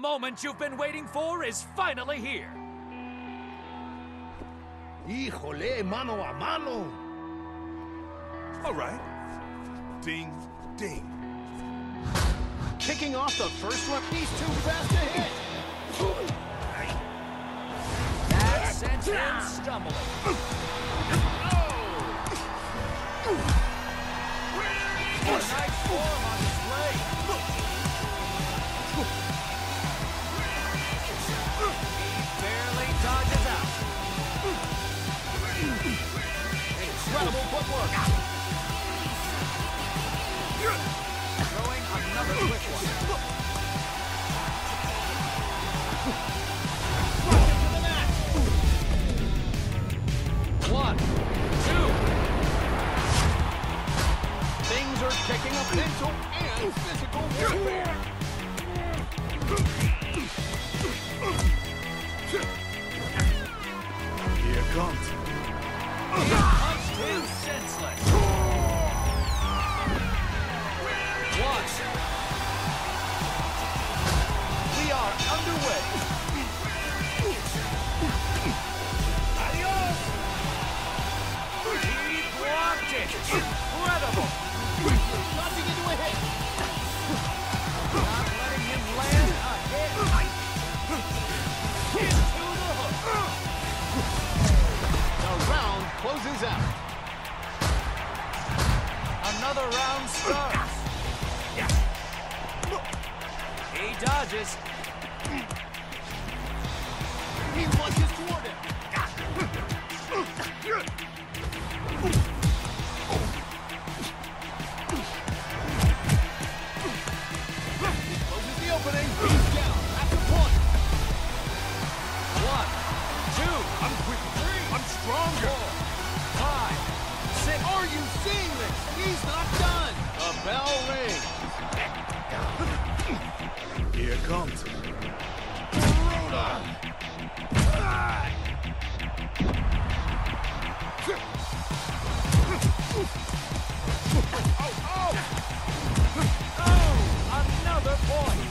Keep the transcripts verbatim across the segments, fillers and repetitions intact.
moment you've been waiting for is finally here. Híjole, mano a mano. All right. Ding, ding. Kicking off the first one, he's too fast to hit. That sent him stumbling. A nice form on display. He barely dodges out. Incredible footwork. Throwing another quick one. Right into the mat. One, two. Things are picking up mental and physical warfare. Here it comes. He punched him senseless. One. We are underway. Adios. He blocked it. Incredible. Launching into a hit. Not letting him land a hit. Into the hook. The round closes out. Another round starts. He dodges. He lunges toward it. Closes the opening. He's down at the point. One, two, I'm quick. three, I'm stronger. four, five, six. Are you seeing this? He's not done. The bell rings. Here it comes. Oh, another point.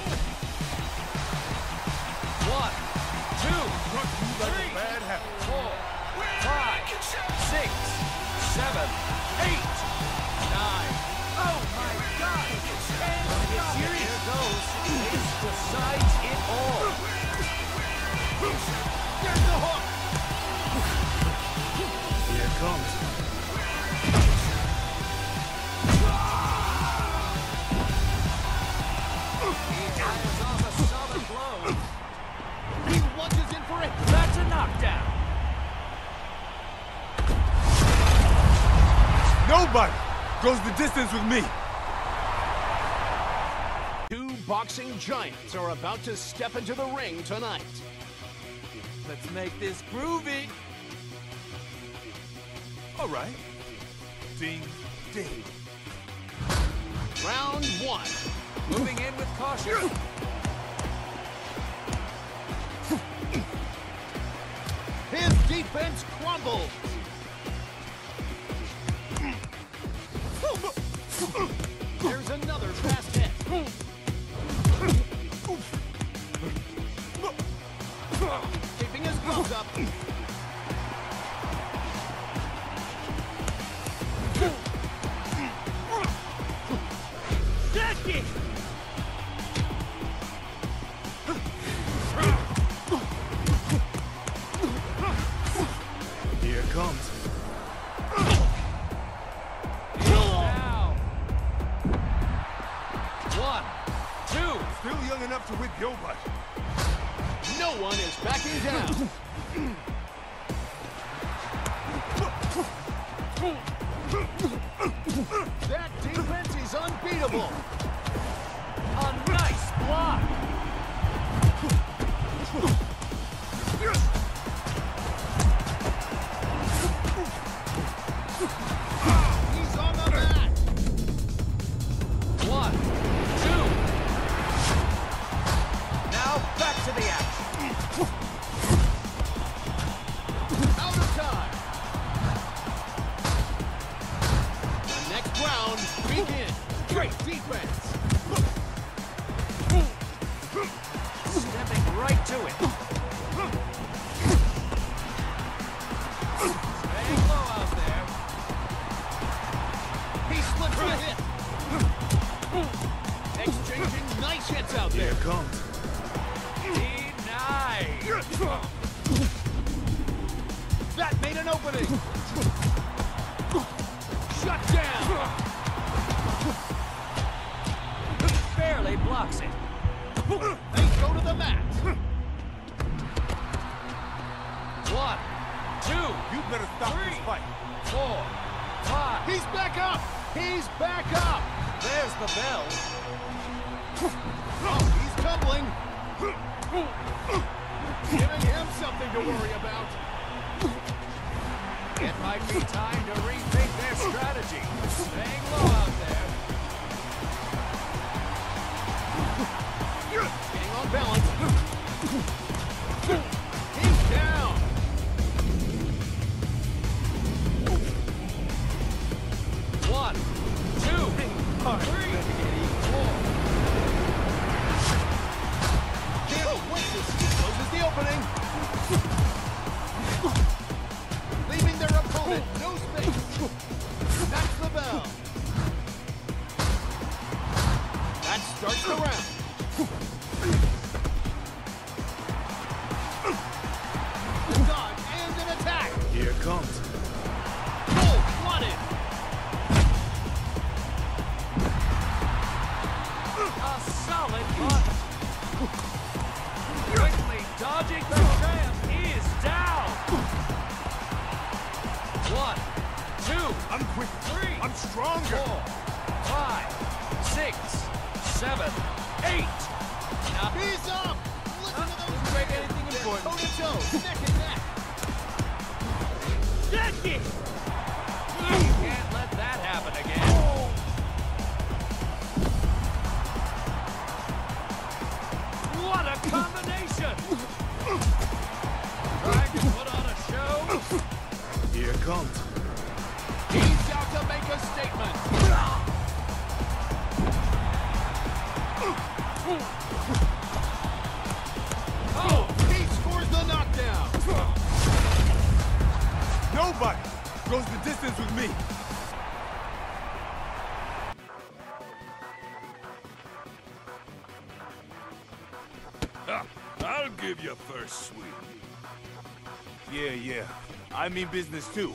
One, two, three, Bad habit. four, five, six, seven, eight, nine. Oh my God! And here it goes. This decides it all. There's the hook. Here it comes. He fires off a solid blow. He lunges in for it. That's a knockdown. Nobody goes the distance with me. Two boxing giants are about to step into the ring tonight. Let's make this groovy. All right. Ding, ding. Round one. Moving in with caution. His defense crumbles. There's another fast hit. Keeping his gloves up. Jackie! Here it comes. Now. One, two. Still young enough to whip your butt. No one is backing down. That defense is unbeatable. A nice block. He's on the mat. One, two. Now back to the action. Out of time. The next round begins. Great defense. Stepping right to it. Staying low out there. He slips a hit. Exchanging nice hits out Here there. it comes. Denied. That made an opening. Shut down. Barely blocks it. They go to the mat. One, two, You better stop Three. this fight. four, five. He's back up. He's back up. There's the bell. Oh, he's tumbling. Giving him something to worry about. It might be time to rethink their strategy. Staying low out there. Getting on balance. He's down. One, two, three, four. Can't wait to see closes the opening. Leaving their opponent no space. That's the bell. That starts the round. A dodge and an attack. Here it comes. Cold flooded. A solid punch. Quickly dodging the champ is down. One, two, I'm quick. three, I'm stronger. four, five, six, seven, eight. Now He's up. Listen to those break break anything important. toe to toe, neck and neck. That's it. You can't let that happen again. What a combination! Trying to put on a show. Here it comes. He's out to make a statement. Oh, he scores the knockdown. Nobody goes the distance with me. Ha, I'll give you first sweep. Yeah, yeah. I mean business too.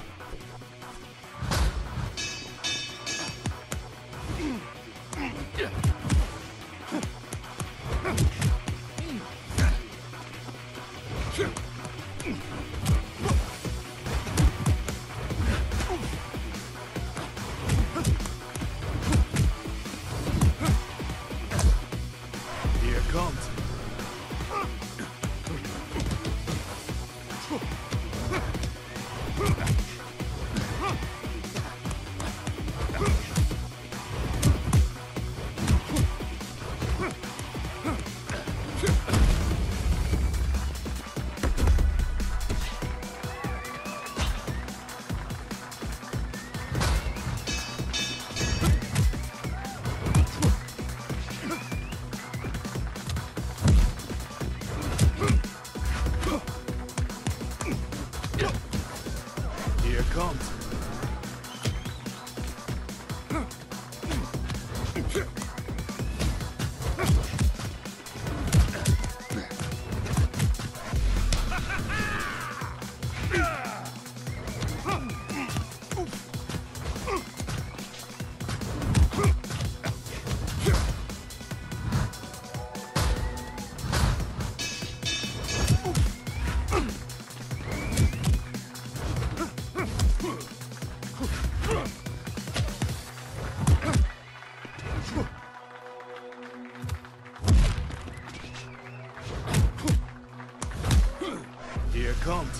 Here it comes. Here it comes. Here it comes.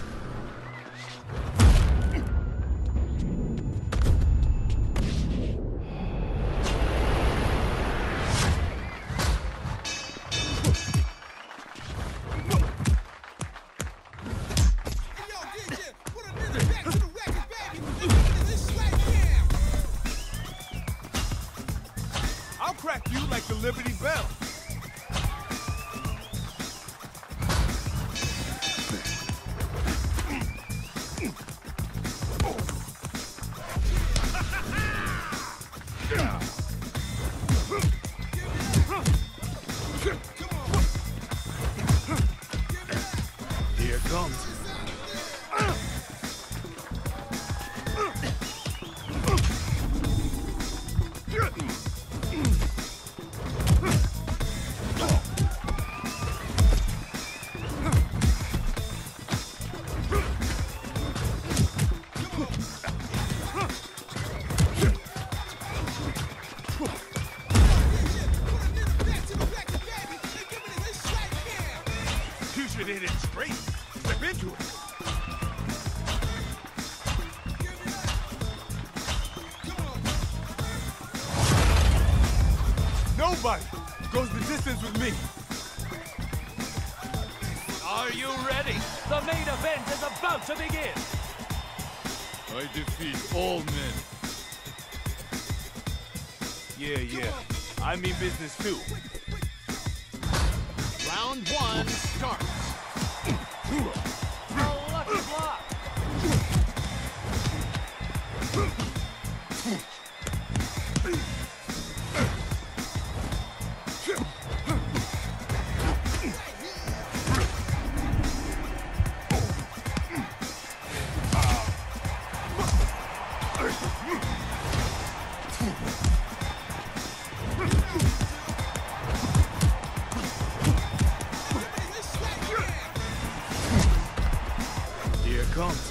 I'll crack you like the Liberty Bell. comes. You should hit it straight. Step into it. Nobody goes the distance with me. Are you ready? The main event is about to begin. I defeat all men. Yeah, yeah. I mean business too. Round one starts. A lucky block. Here it comes.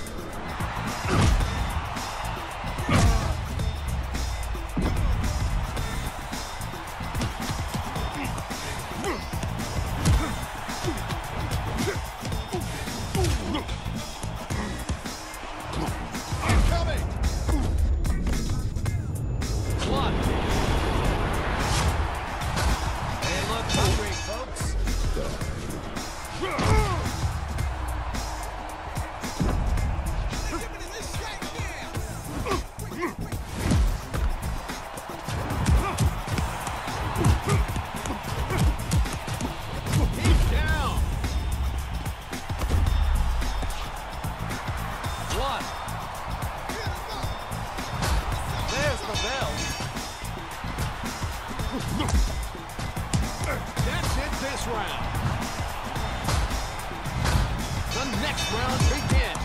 Incoming! One. They look hungry, folks. He's down! One. There's the bell. That's it this round. The next round begins.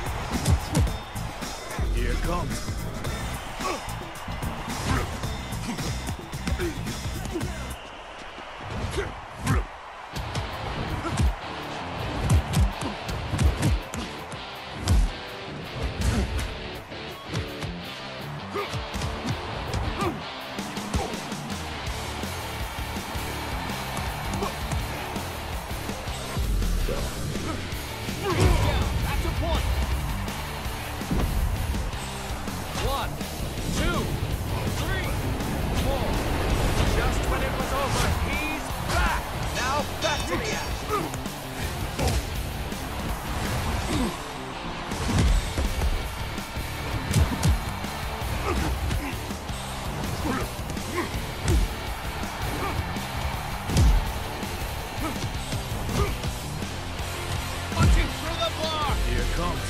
Here it comes. Down. That's a point. One, two, three, four. Just when it was over, he's back. Now back to the action. Punching through the block. Here it comes.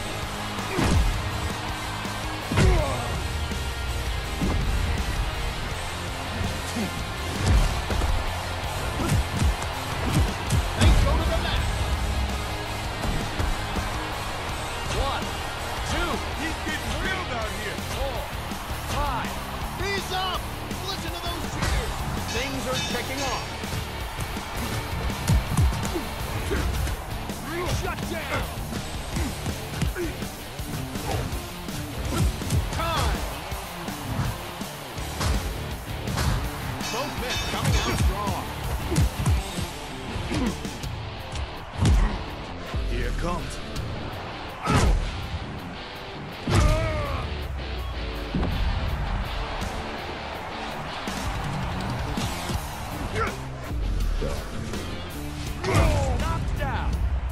They go to the mat. One, two, He's getting grilled out here. four, five. He's up. Listen to those cheers. Things are kicking off. Shut down. Time. Both men coming out strong. Here it comes. Knocked down.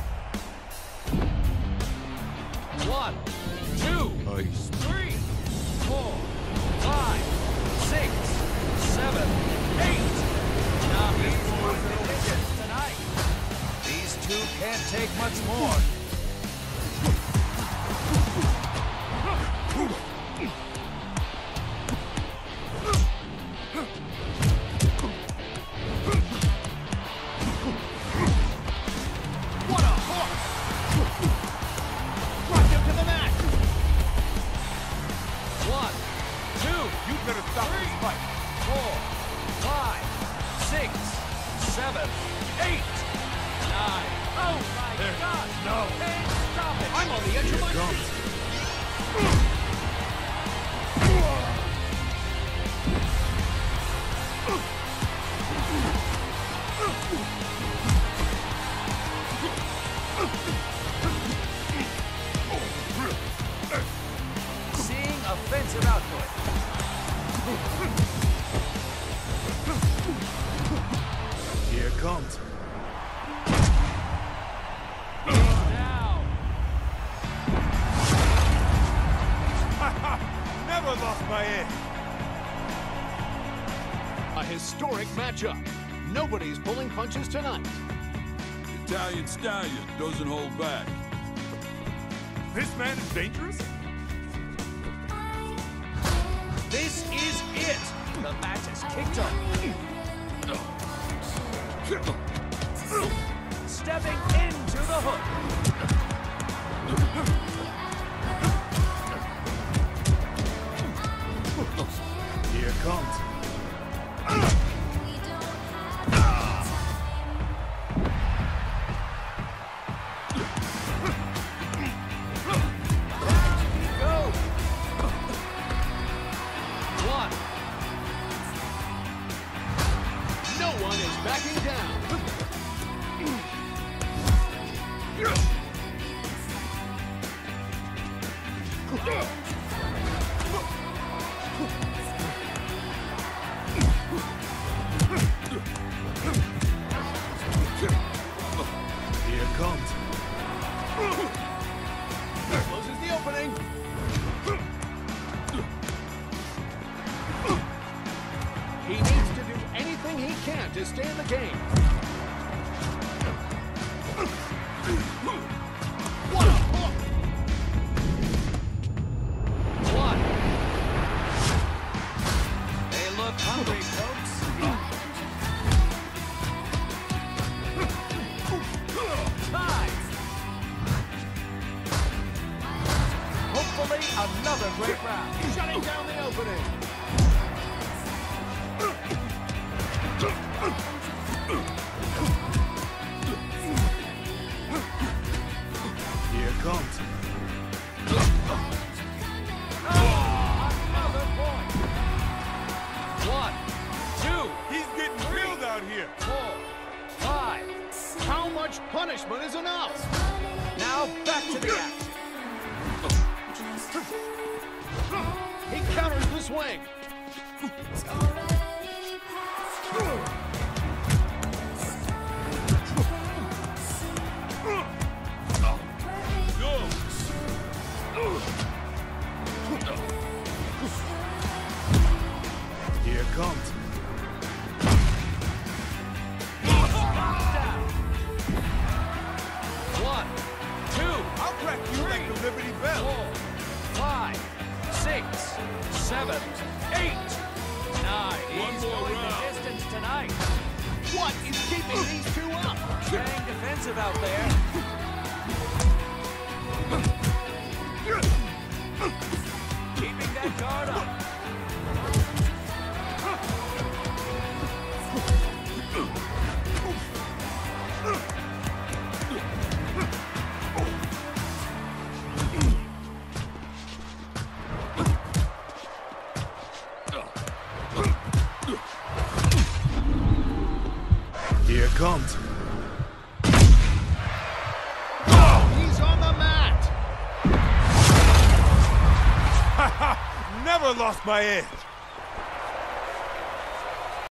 One, two, Ice. three, four, five, six, seven, eight. Now he's moving digits tonight. These two can't take much more. What a hook. the edge of my seat. Seeing offensive output. Here it comes. Down. Never lost my edge. A historic matchup. Nobody's pulling punches tonight. Italian stallion doesn't hold back. This man is dangerous? This is it. The match is kicked off. Stepping into the hook. Here it comes. Go. One. No one is backing down. Here it comes. Closes the opening. He needs to do anything he can to stay in the game. What a hook! One. They look hungry, folks. Time. Hopefully, another great round. Shutting down the opening. Here it comes. Another point. One, two, He's getting killed out here. four, five. How much punishment is enough? Now back to the act. He counters the swing. Here it comes. Down. One, two, I'll crack you like the Liberty Bell. four, five, six, seven, eight, nine. One He's more going round. the distance tonight. What is keeping these two up? Staying defensive out there. Keeping that guard up. Here it comes. He's on the mat. Never lost my edge.